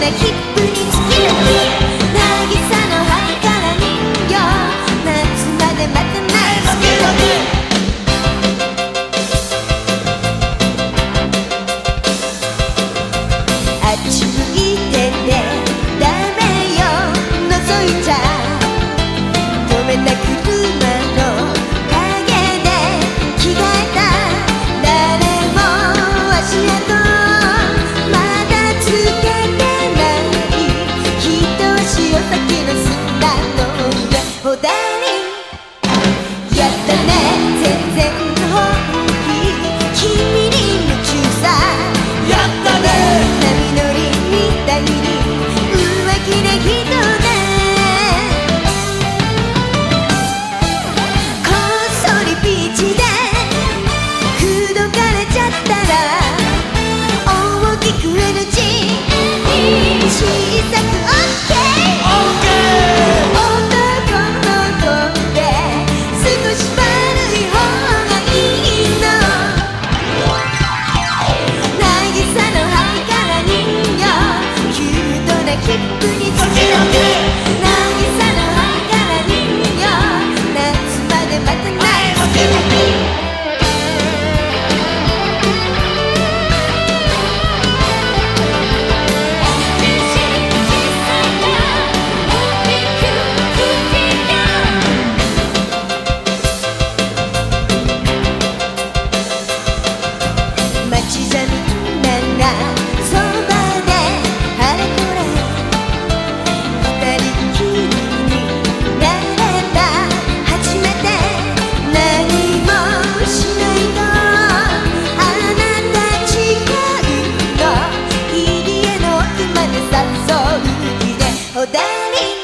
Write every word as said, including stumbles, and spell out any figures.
な切符につき渚のはいから人魚夏まで待たないつきあっち向いててダメよ覗いちゃ止めた車の陰で着替えた誰も足跡まだつけてない一足お先のスタート上おだりやったね全然本気君に夢中さやったね波乗りみたいに浮気な人ねこっそりビーチで口説かれちゃったら大きく エヌジー 小さく オーケー 男の子で少し悪い方がいいの渚のはいから人魚キュートな切符につき渚のはいから人魚夏まで待たないつき街じゃみんながそばであれこれ二人きりになれた初めて何もしないとあなた違うの入り江の奥まで誘う気でおだり